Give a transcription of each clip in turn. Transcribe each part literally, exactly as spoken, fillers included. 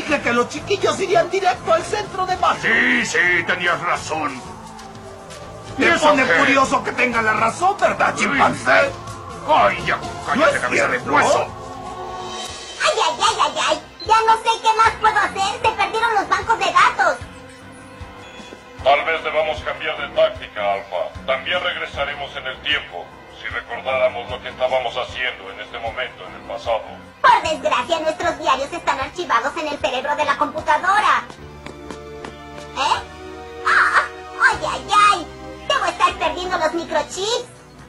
dije que los chiquillos irían directo al centro de base. Sí, sí, tenías razón. Me pone curioso que tenga la razón, ¿verdad, chimpancé? ¡Ay, ya! ¡Cállate, ¿No cabeza de cierto? hueso! ¡Ay, ay, ay, ay, ay! Ya no sé qué más puedo hacer. Se perdieron los bancos de datos. Tal vez debamos cambiar de táctica, Alpha. También regresaremos en el tiempo. Si recordáramos lo que estábamos haciendo en este momento en el pasado. Por desgracia, nuestros diarios están archivados en el cerebro de la computadora. ¿Eh? ¡Ah! ¡Ay, ay, ay! Debo estar perdiendo los microchips.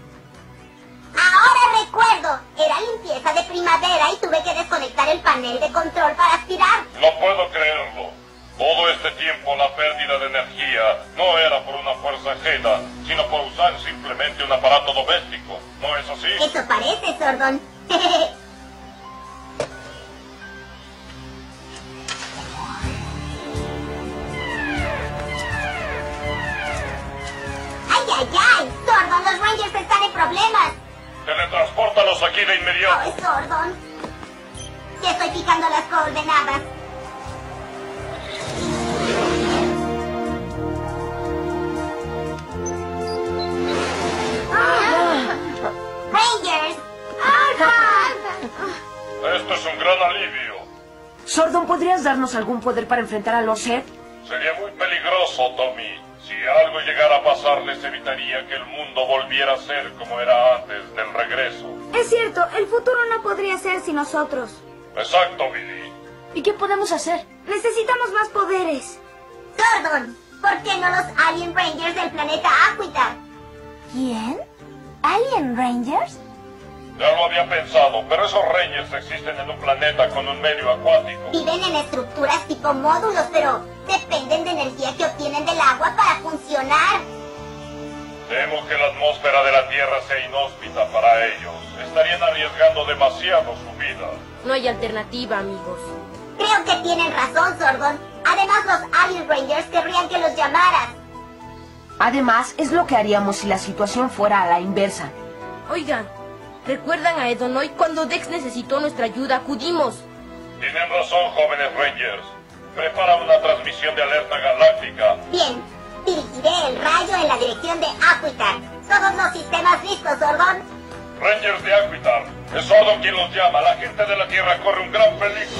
Ahora recuerdo. Era limpieza de primavera y tuve que desconectar el panel de control para aspirar. No puedo creerlo. Todo este tiempo la pérdida de energía no era por una fuerza ajena, sino por usar simplemente un aparato doméstico. ¿No es así? Eso parece, Sordon. ¡Ay, ay, ay! Sordon, los Rangers están en problemas. Teletranspórtalos aquí de inmediato. ¡Oh, Sordon! Ya estoy fijando las coordenadas. ¡Rangers! Esto es un gran alivio. Sordon, ¿podrías darnos algún poder para enfrentar a los Zed? Sería muy peligroso, Tommy. Si algo llegara a pasarles, evitaría que el mundo volviera a ser como era antes del regreso. Es cierto, el futuro no podría ser sin nosotros. Exacto, Billy. ¿Y qué podemos hacer? Necesitamos más poderes. Sordon, ¿por qué no los Alien Rangers del planeta Aquitar? ¿Quién? ¿Alien Rangers? Ya lo había pensado, pero esos Rangers existen en un planeta con un medio acuático. Viven en estructuras tipo módulos, pero dependen de energía que obtienen del agua para funcionar. Temo que la atmósfera de la Tierra sea inhóspita para ellos. Estarían arriesgando demasiado su vida. No hay alternativa, amigos. Creo que tienen razón, Sordon. Además, los Alien Rangers querrían que los llamaras. Además, es lo que haríamos si la situación fuera a la inversa. Oigan, ¿recuerdan a Edonoid cuando Dex necesitó nuestra ayuda? Acudimos. Tienen razón, jóvenes Rangers. Prepara una transmisión de alerta galáctica. Bien, dirigiré el rayo en la dirección de Aquitar. Todos los sistemas listos, Sordon. Rangers de Aquitar, es Sordon quien los llama. La gente de la Tierra corre un gran peligro.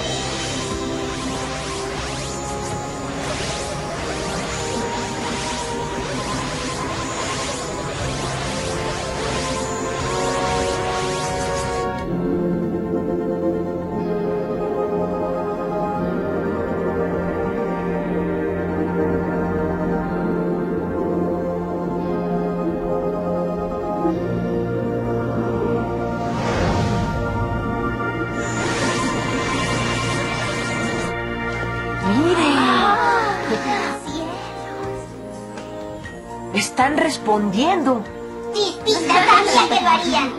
Están respondiendo. Chispita sabía que lo harían.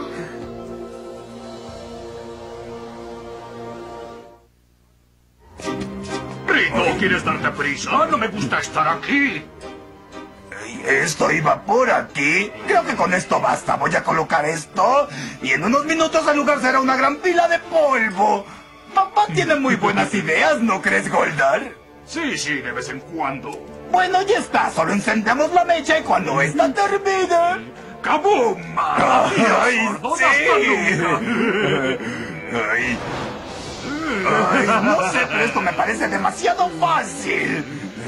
Rico, ¿quieres darte prisa? No me gusta estar aquí. Esto iba por aquí. Creo que con esto basta. Voy a colocar esto y en unos minutos el lugar será una gran pila de polvo. Papá tiene muy buenas ideas, ¿no crees, Goldar? Sí, sí, de vez en cuando. Bueno, ya está. Solo encendemos la mecha y cuando esta termine... ¡Kaboom! ¡Ay, Sordo, sí! hasta nunca. Ay. Ay, no sé, pero esto me parece demasiado fácil.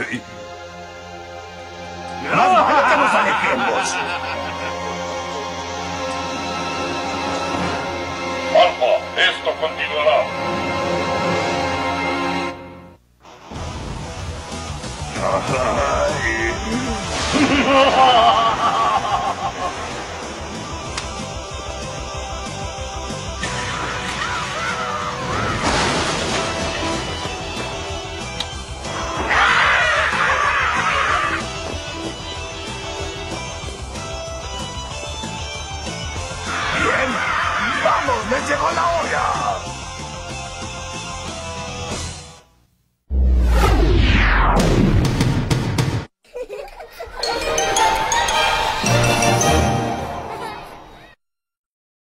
Más vale que nos alejemos. Alfa, esto continuará. Bien, vamos, les llegó la hora.